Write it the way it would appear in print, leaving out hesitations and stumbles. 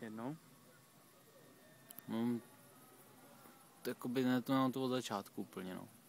najednou? Jakoby ne, to mám to od začátku úplně, no.